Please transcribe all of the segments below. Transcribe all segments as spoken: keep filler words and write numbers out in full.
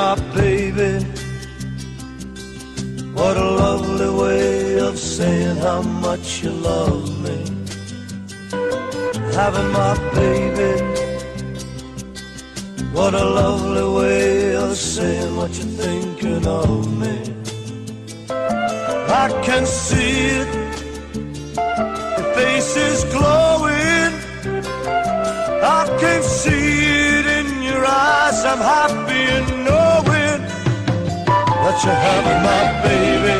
my baby. What a lovely way of saying how much you love me. Having my baby. What a lovely way of saying what you're thinking of me. I can see it, your face is glowing. I can see it in your eyes. I'm happy in knowing that you're having my baby.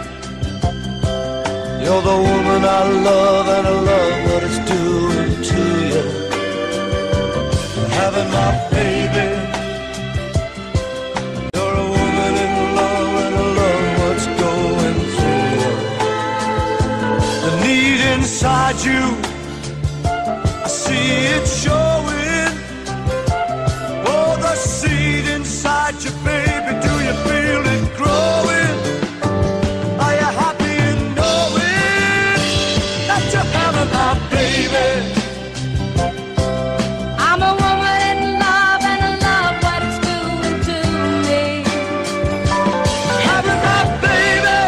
You're the woman I love, and I love what it's doing to you. Having my baby. You're a woman in love, and I love what's going through you. The need inside you, I see it showing. Oh, the seed inside you, baby, do you feel it growing? Are you happy in knowing that you're having my baby? I'm a woman in love, and I love what it's doing to me. Having my baby.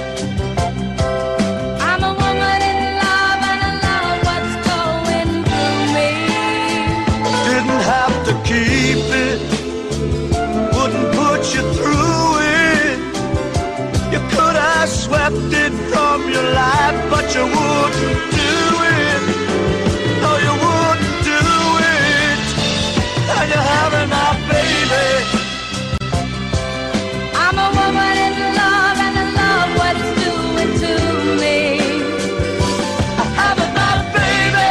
I'm a woman in love, and I love what's going through me. Didn't have to keep it, wouldn't put you through it. You could have swept it from your life, but you wouldn't do it. No, you wouldn't do it. And you're having my baby. I'm a woman in love, and I love what it's doing to me. Having my baby.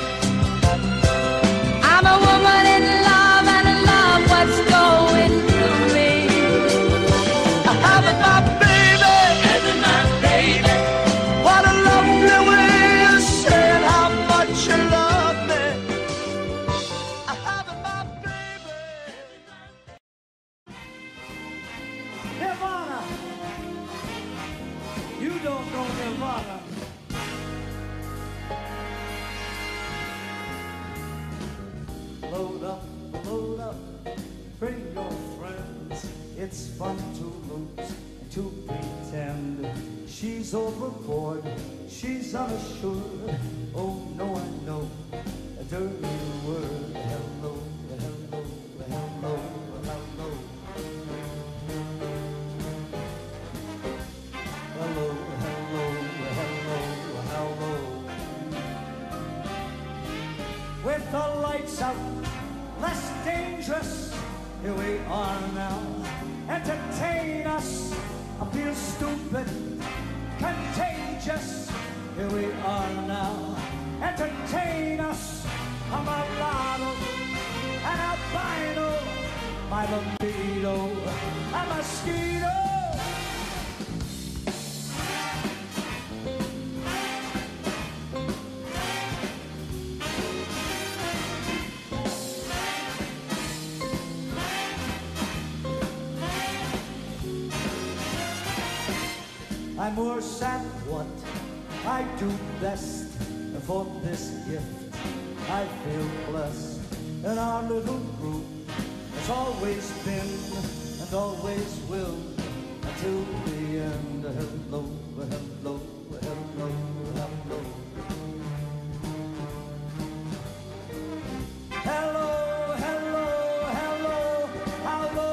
I'm a woman in love, and I love what's going through me. Having my baby. Having my baby. What a lovely way of saying how much you love me. Having my baby. Nirvana. You don't know Nirvana. Load up, load up, bring your friends. It's fun to lose, to pretend. She's overboard, she's unassured. Oh no, I know a dirty word. Hello, hello, hello, hello. Hello, hello, hello, hello. With the lights out, less dangerous, here we are now. Entertain us, I feel stupid, contagious, here we are now. Entertain us, I'm a lotto, an albino, my libido, a mosquito. I'm worse at what I do best. For this gift I feel blessed. And our little group has always been and always will until the end. Hello, hello, hello, hello. Hello, hello, hello, hello.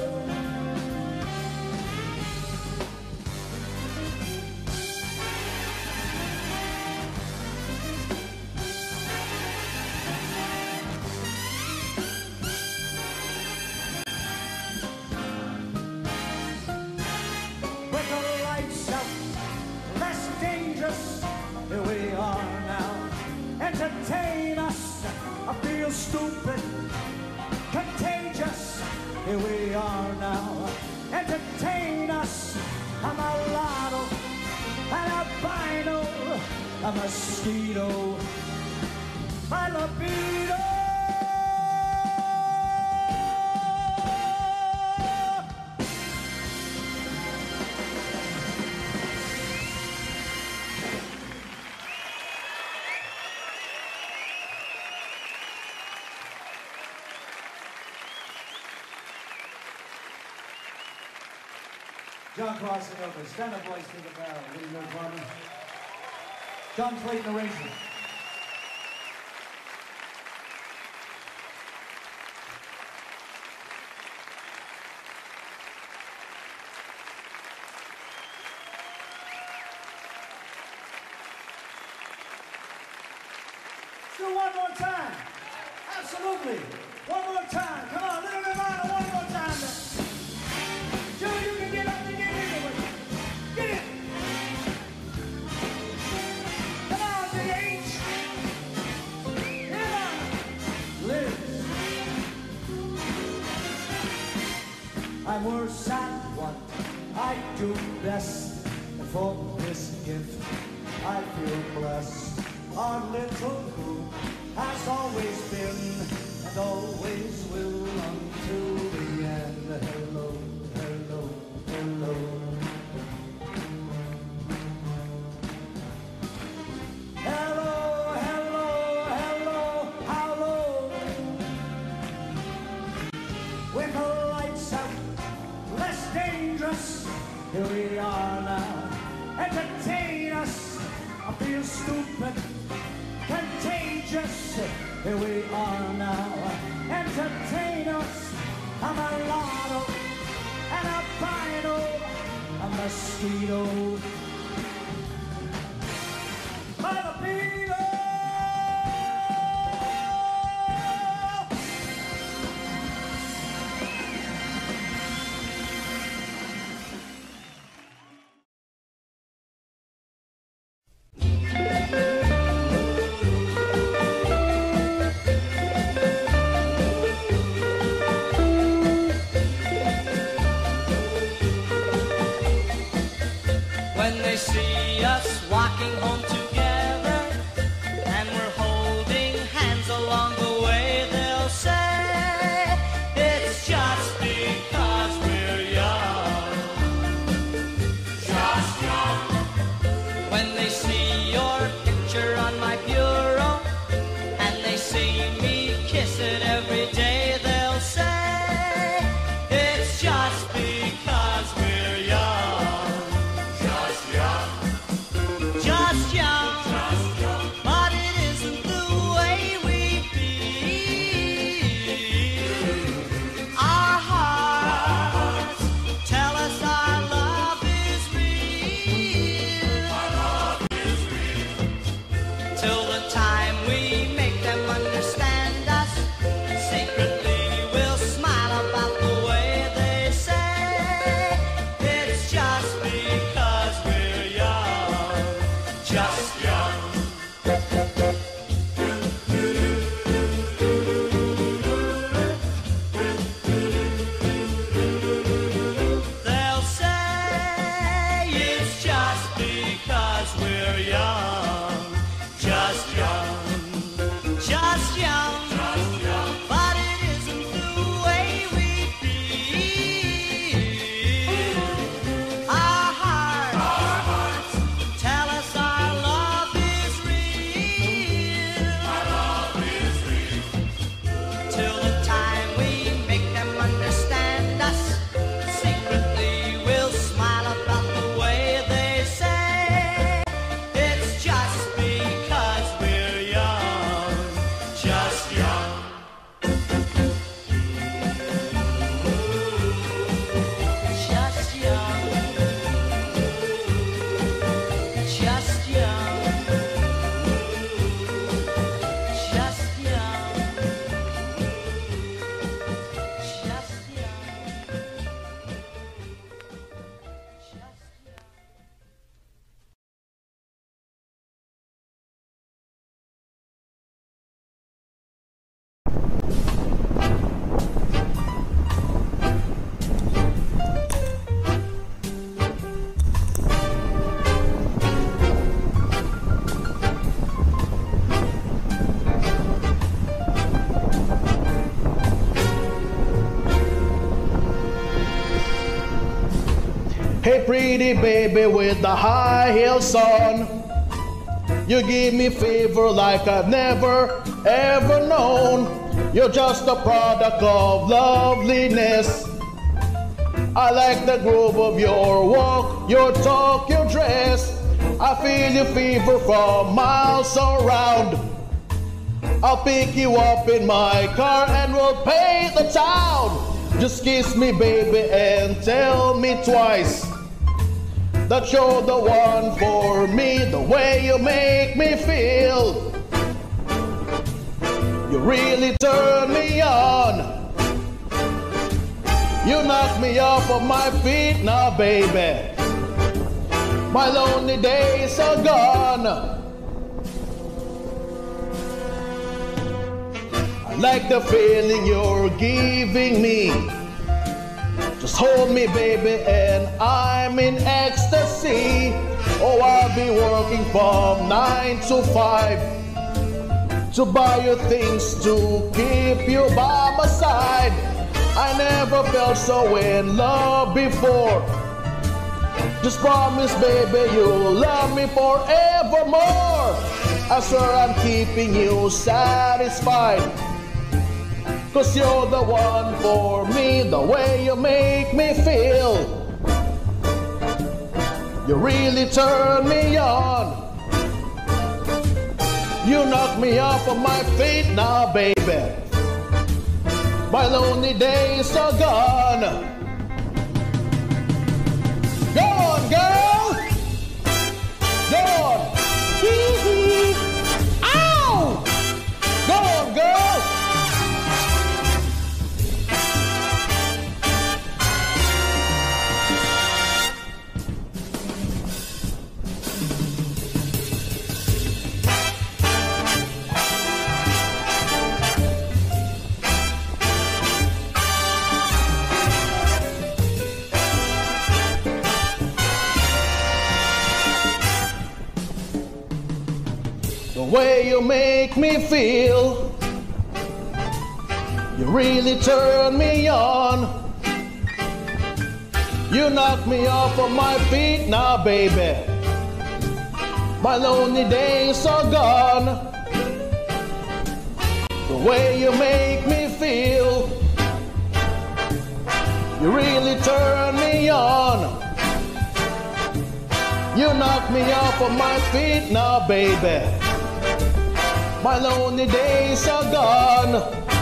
With the lights out, less dangerous, here we are now. Entertain us, I feel stupid, contagious, here we are now. Entertain us, I'm a lotto, an albino, a mosquito, my libido. John Crossley over. Stand up, boys, to the barrel. Leave your apartment. John Clayton arrangement. Do one more time. Absolutely. One more time. Come on, little revival, one more time. Joe, you can get up and get in with it. Get it. Come on, Big H. Come on. Liz. I'm worse at what I do best. And for this gift, I feel blessed. Our little group has always been and always will until the end. Hello, hello, hello. Hello, hello, hello, hello. With the lights out, less dangerous. Here we are now. Entertain us. I feel stupid. Contagious, here we are now. Entertain us. I'm a lotto and a bino, a mosquito. Jalapeno. When they see us walking home together and we're holding hands along the way, they'll say it's just because we're young, just young. When they see your picture on my bureau and they see me kiss it every day, they'll say it's just because we're young. Just young, but it isn't the way we feel. Our hearts tell us our love is real. Our love is real. Till the time we make them understand us, secretly we'll smile about the way they say it's just because we're young. Just young. They'll say it's just because we're young. Just young. Just young. Just young. But it isn't the way we feel. Our hearts, our hearts tell us our love is real. Our love is real. Till the time we make them understand us, secretly we'll smile about the way they say it's just because we're young. Just young. Just young. Just young, just young, just young, just young. Hey pretty baby with the high heels on, you give me fever like I've never ever known. You're just a product of loveliness. I like the groove of your walk, your talk, your dress. I feel your fever from miles around. I'll pick you up in my car and we'll paint the town. Just kiss me, baby, and tell me twice that you're the one for me, the way you make me feel. You really turn me on. You knock me off of my feet now, baby. My lonely days are gone. I like the feeling you're giving me. Just hold me, baby, and I'm in ecstasy. Oh, I'll be working from nine to five to buy you things to keep you by my side. I never felt so in love before. Just promise, baby, you'll love me forevermore. I swear I'm keeping you satisfied, 'cause you're the one for me, the way you make me feel. You really turn me on. You knock me off of my feet now, baby. My lonely days are gone. Go on, girl. Go on. Ow! Go on, girl. The way you make me feel, you really turn me on. You knock me off of my feet now, baby. My lonely days are gone. The way you make me feel, you really turn me on. You knock me off of my feet now, baby. My lonely days are gone.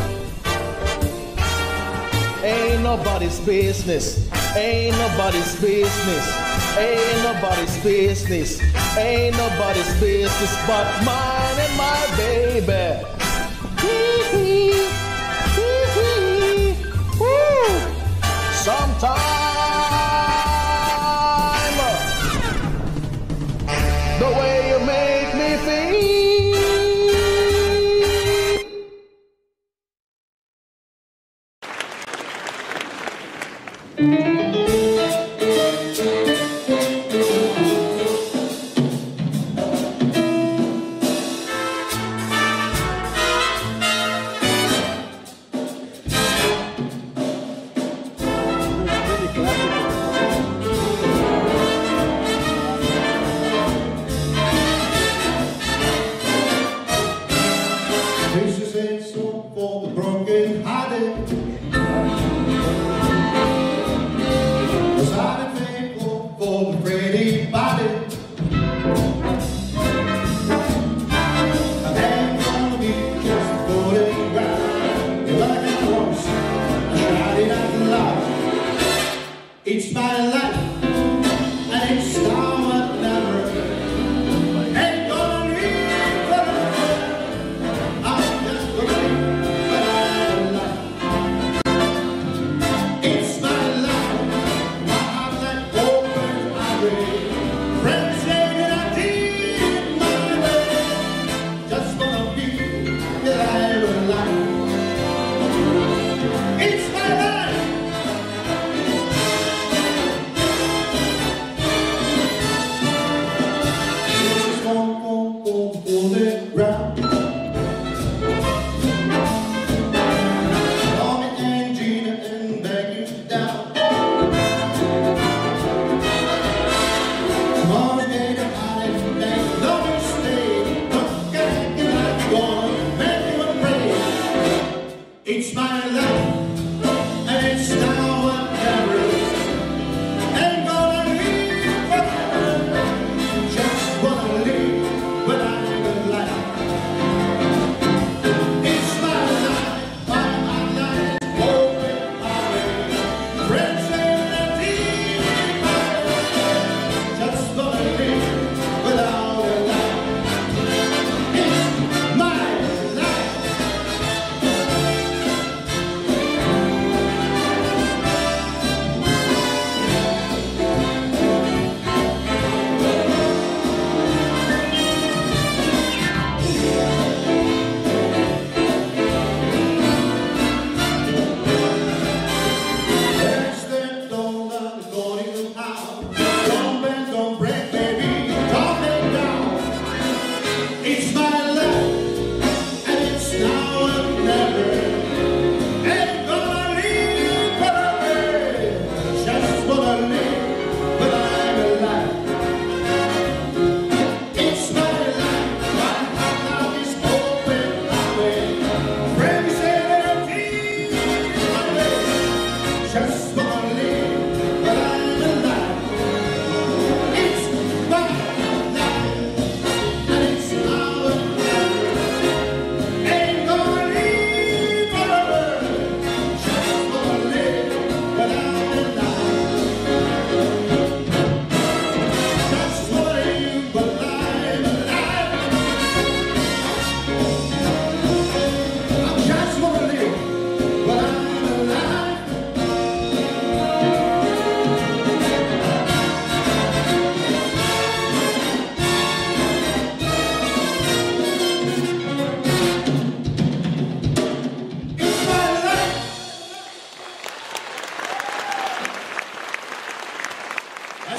Ain't nobody's business. Ain't nobody's business. Ain't nobody's business. Ain't nobody's business but mine and my baby. Hee-hee. Hee-hee. Woo. Sometime the way you make me feel. For the broken hearted,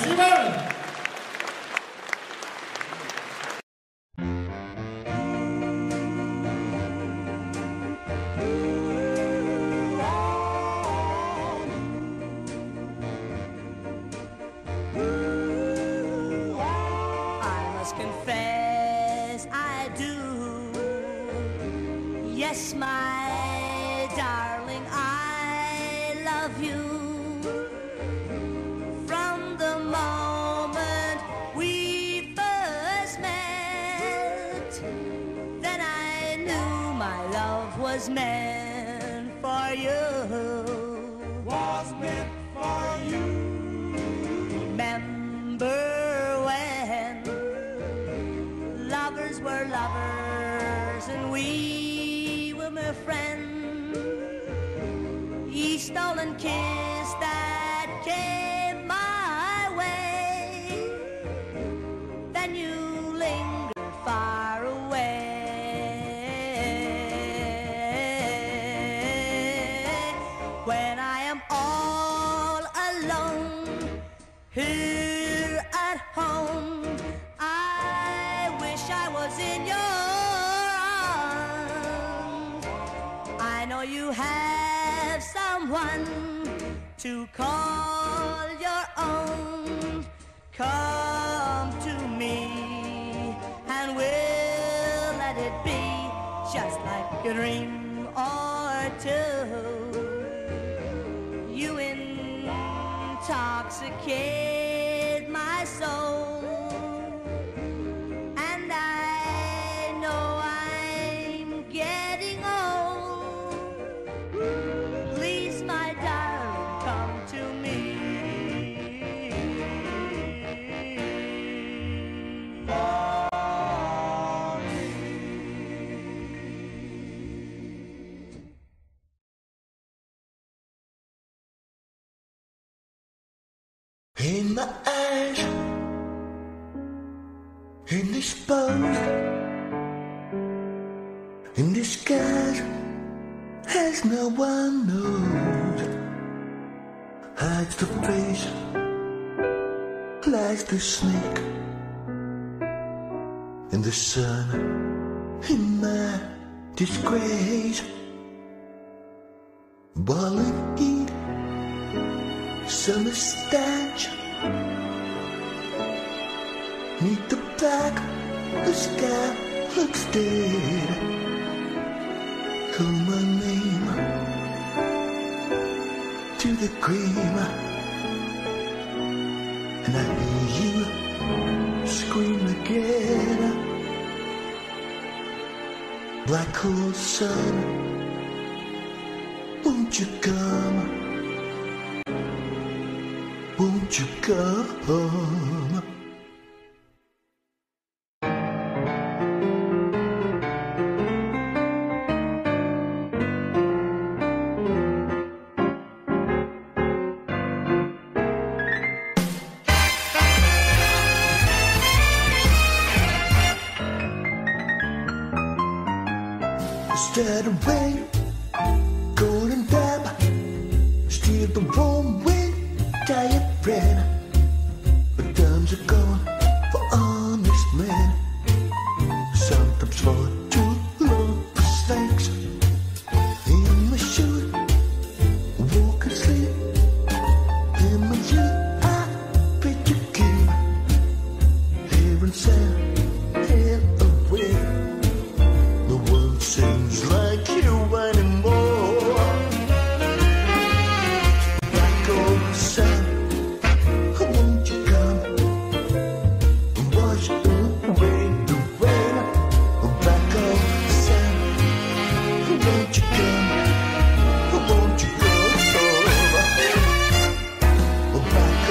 Спасибо! Confess I do. Yes, my darling, I love you. From the moment we first met, then I knew my love was meant for you. Was meant for you. Remember lovers were lovers and we were my friends. Each stolen kiss that came my way, then you lingered far away. When I am all alone here at home, I was in your arms. I know you have someone to call your own. Come to me and we'll let it be just like a dream or two. You intoxicate my soul. In my eyes, in this boat, in this skies, as no one knows, hides the face, lies the snake, in the sun, in my disgrace, boiling heat, summer stench. Meet the black, the sky looks dead. Call my name to the cream, and I hear you scream again. Black hole sun, won't you come? Won't you come? Instead of rain, golden dab, steal the warm wind, tired bread. But times are gone for honest men. Sometimes for too long for snakes. In my shoe, walk and sleep. In my youth, I bet you keep. Here and sand, here away. No one sings like you anymore. Like old sun, won't you come and wash away the rain? Like old sun, won't you come? Won't you go? Like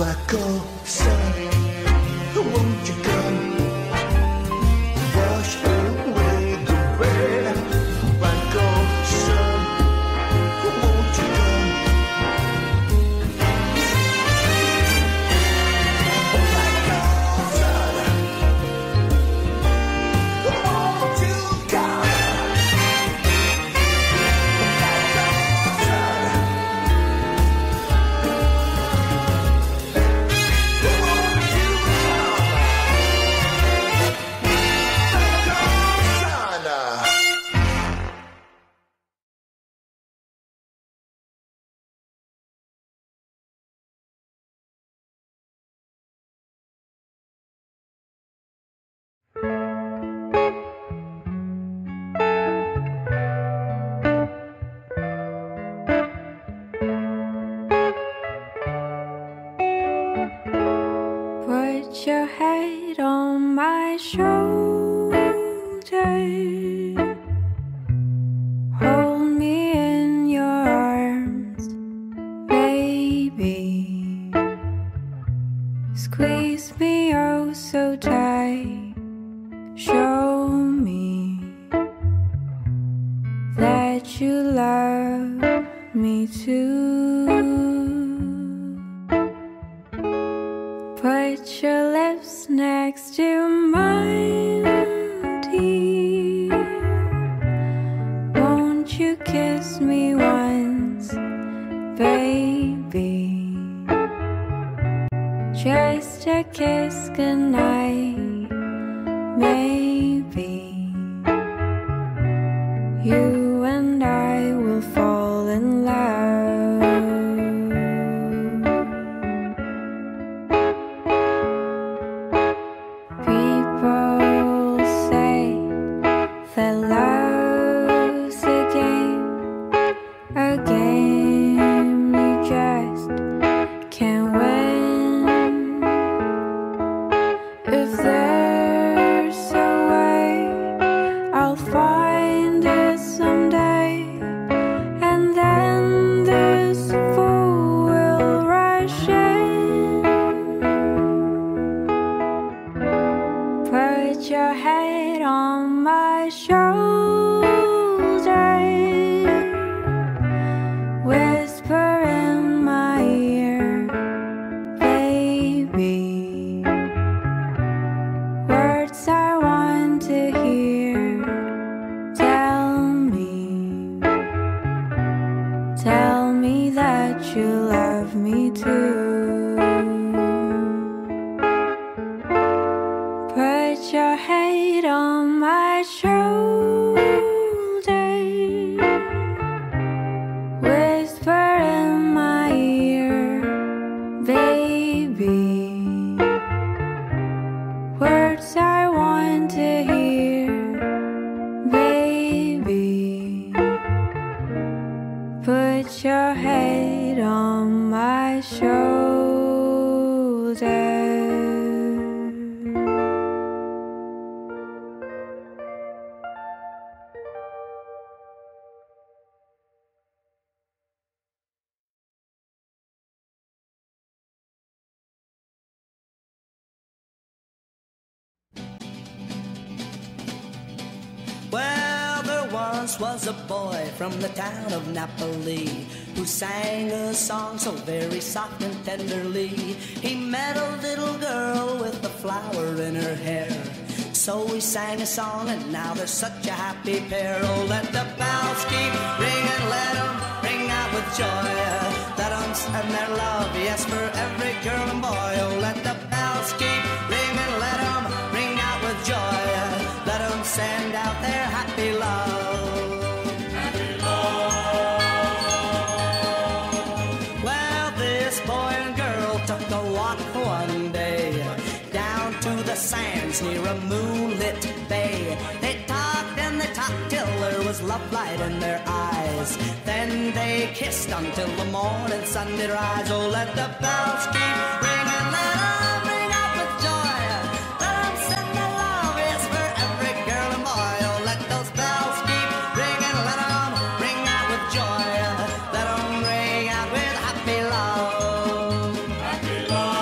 back up, son. Won't you come wash away the rain? Back up, son. Won't you come? Back up, son. Won't you come? Back up, son. Put your head on my shoulder, hold me in your arms, baby. Squeeze me oh so tight, show me that you love me too. Put your lips next to mine, dear. Won't you kiss me once, baby? Just a kiss goodnight, maybe. You and I will fall in love. People say that love's a game, a game you just can't win. If there's a way, I'll find it someday, and then this fool will rush in. Put your head on my shoulder, whisper in my ear, baby. Words I want to hear. Tell me, tell me that you love me too. Put your head on my shoulder, whisper in my ear, baby. Words I want to hear, baby. Put your head on my shoulder. Well, there once was a boy from the town of Napoli who sang a song so very soft and tenderly. He met a little girl with a flower in her hair. So he sang a song and now they're such a happy pair. Oh, let the bells keep ringing, let them ring out with joy. Let them send their love, yes, for every girl and boy. Oh, let the bells keep ringing, let them ring out with joy. Let them send out their happy love. Happy love. Well, this boy and girl took a walk one day down to the sands near a moonlit bay. They talked and they talked till there was love light in their eyes. Then they kissed until the morning sun did rise. Oh, let the bells keep ringing, let them ring out with joy. Let them send their love, yes, for every girl and boy. Oh, let those bells keep ringing, let them ring out with joy. Let them ring out with happy love. Happy love.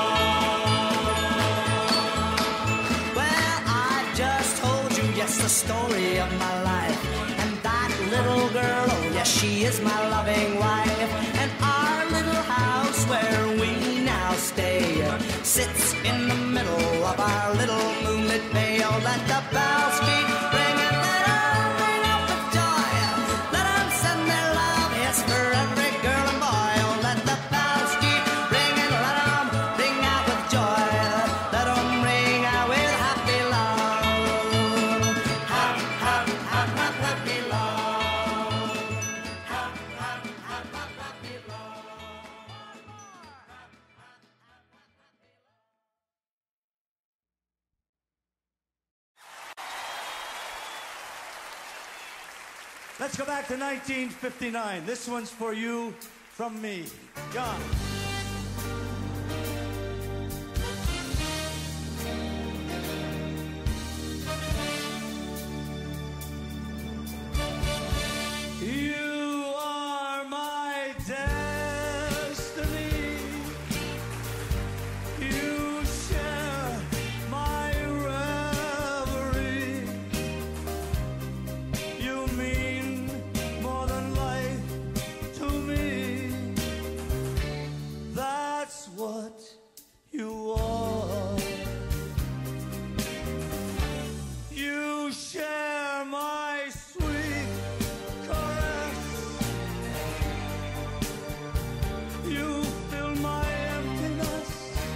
Let's go back to nineteen fifty-nine. This one's for you from me. John. You are my destiny. You share my reverie. You mean more than life to me. That's what you are. You share my sweet caress. You fill my emptiness.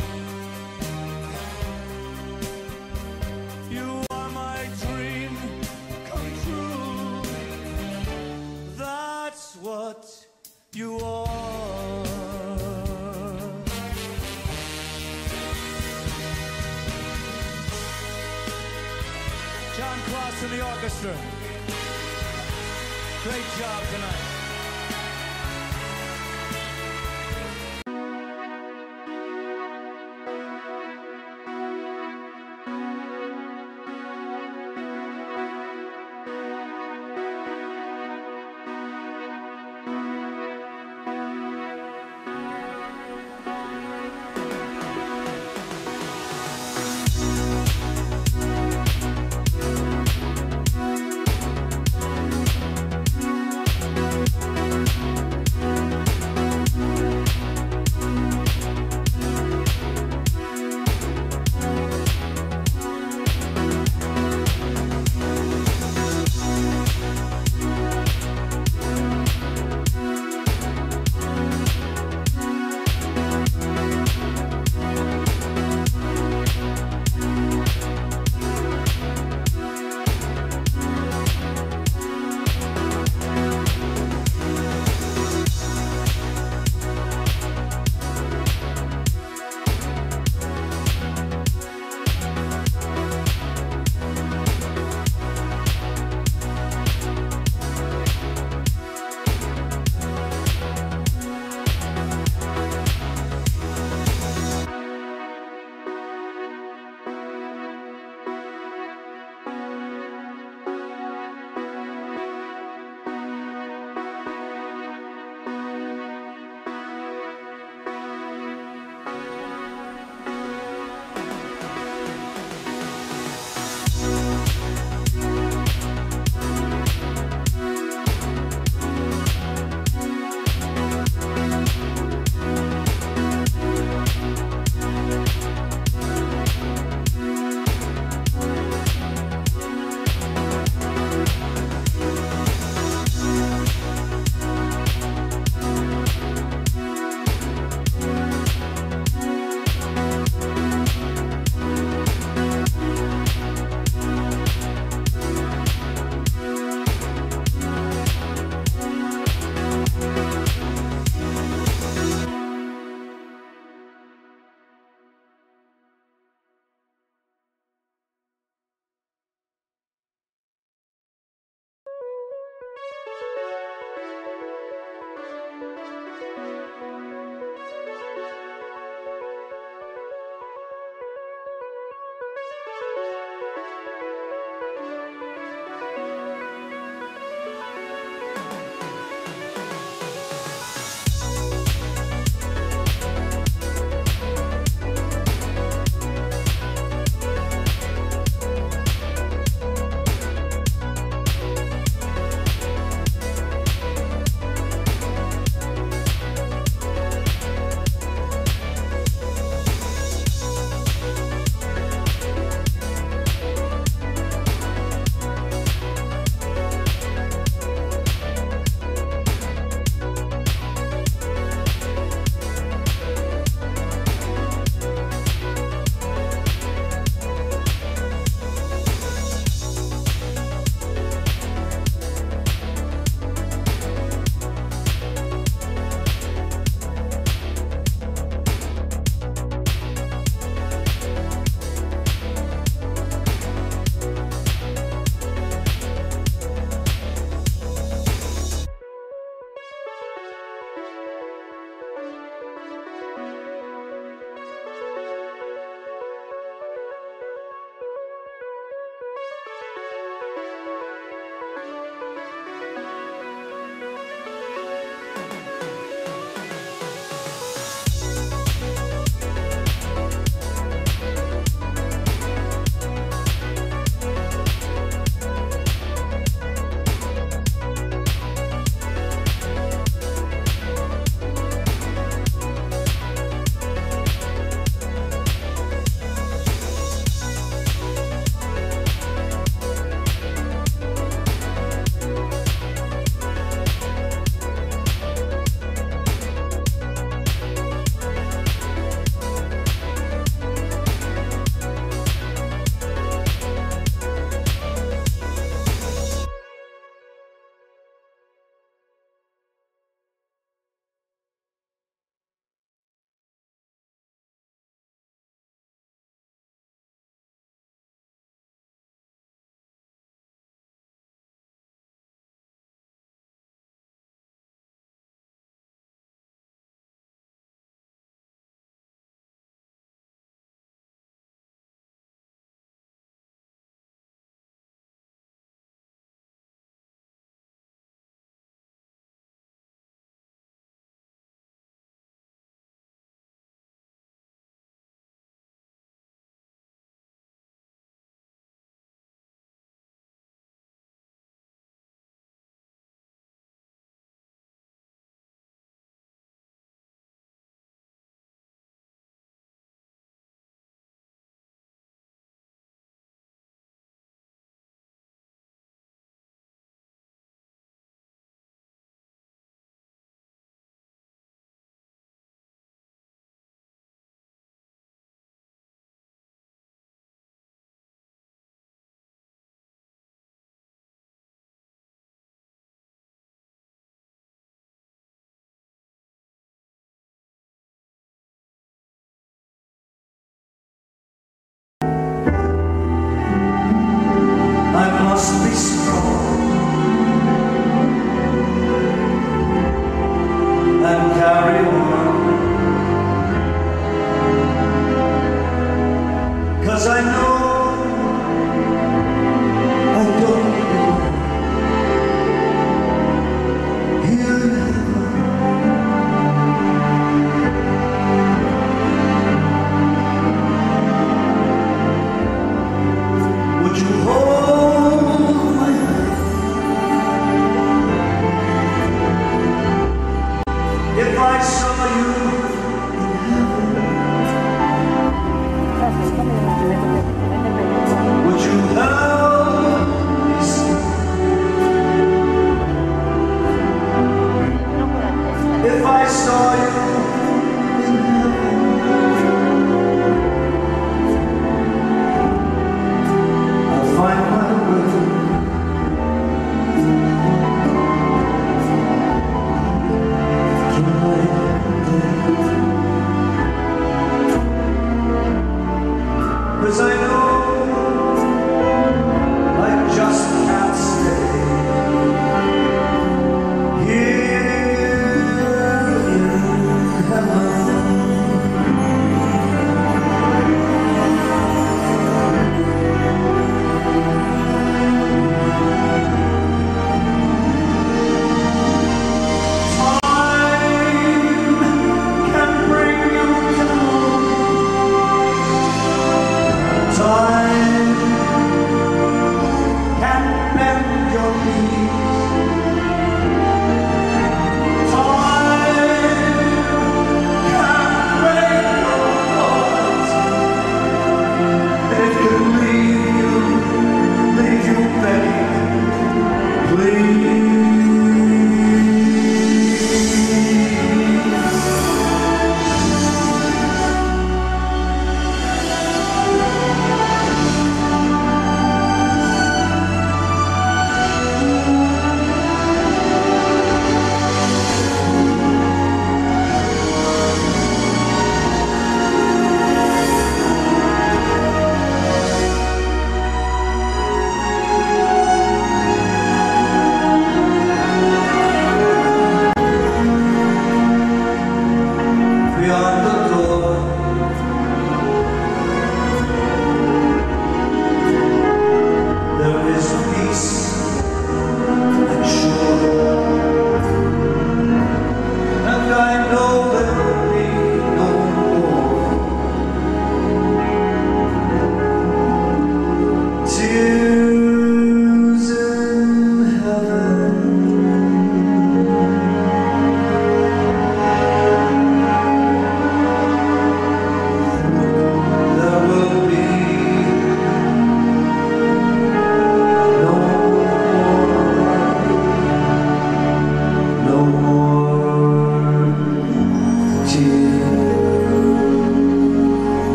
You are my dream come true. That's what you are. John Cross in the orchestra. Great job tonight.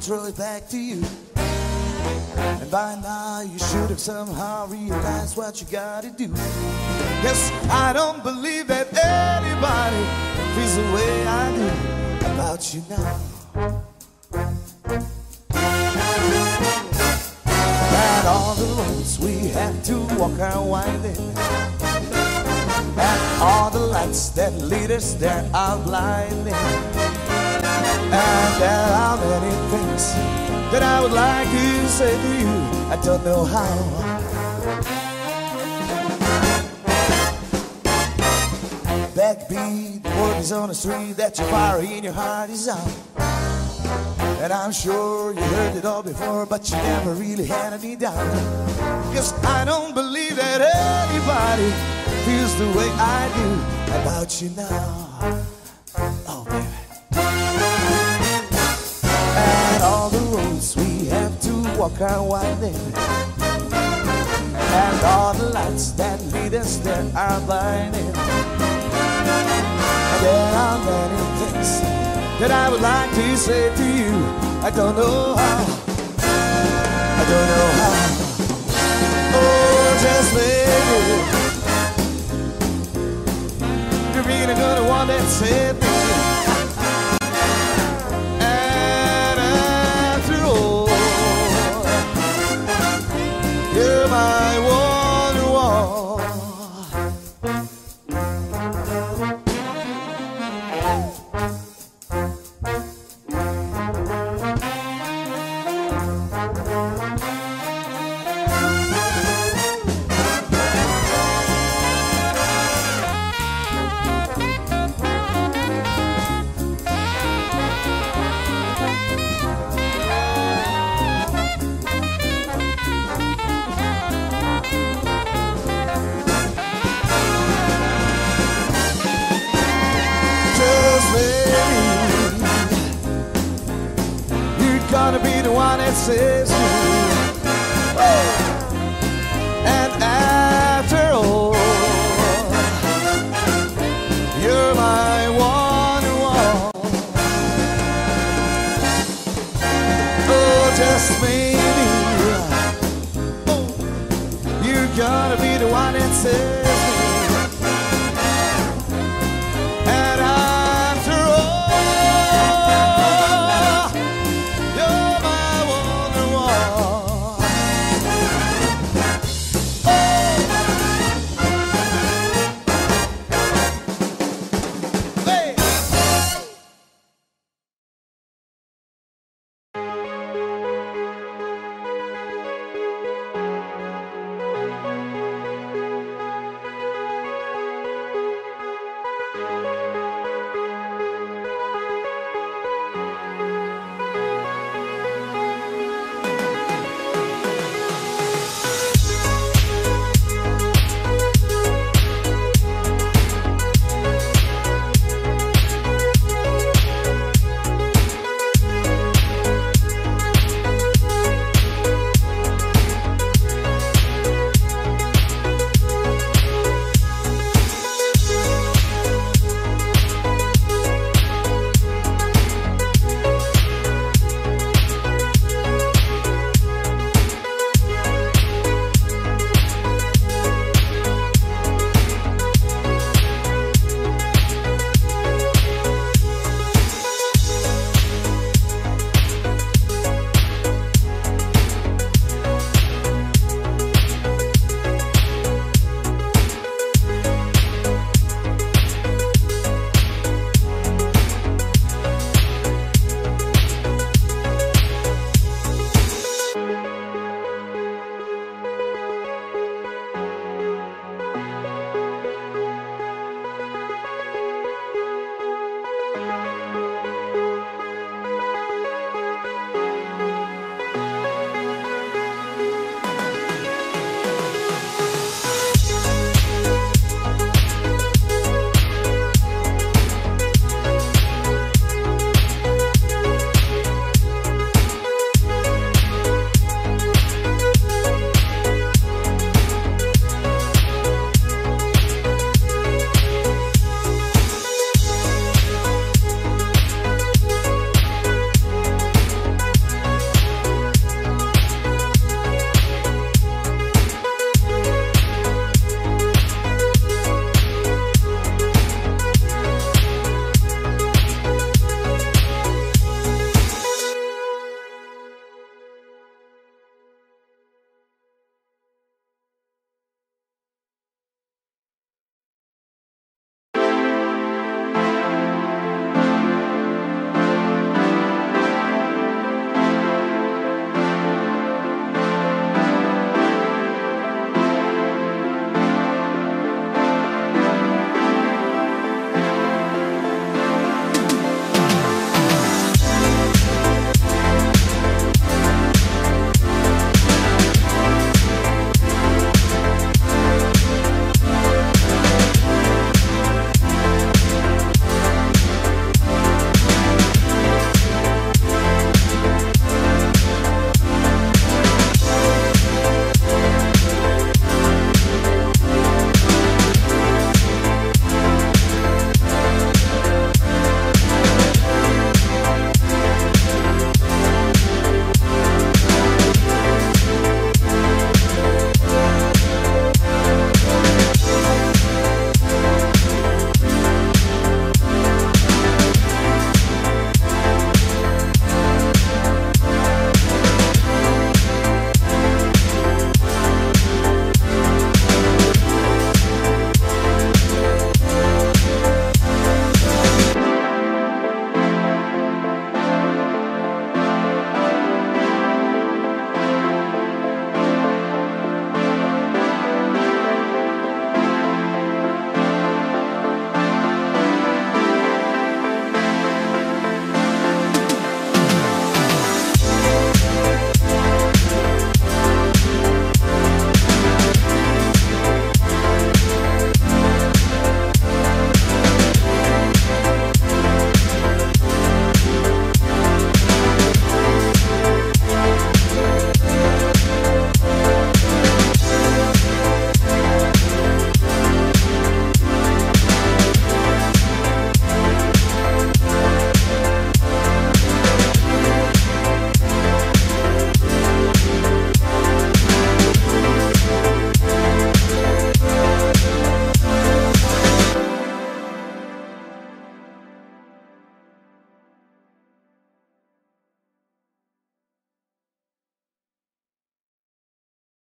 throw it back to you. And by now you should have somehow realized what you gotta do. Yes, I don't believe that anybody feels the way I do about you now. And all the roads we have to walk are winding, and all the lights that lead us there are blinding. And there are many things that I would like to say to you, I don't know how. Backbeat, word is on the street that your fire in your heart is out. And I'm sure you heard it all before, but you never really had any doubt. Cause I don't believe that anybody feels the way I do about you now. Oh, baby. And all the roads we have to walk are winding, and all the lights that lead us there are blinding. And there are many things that I would like to say to you, I don't know how, I don't know how. Oh, just maybe you're really gonna want that same thing. And after all, you're my wonderwall. Gonna be the one that saves me. Oh. And after all, you're my one and one. Oh, just maybe, oh, you're gonna be the one that saves me.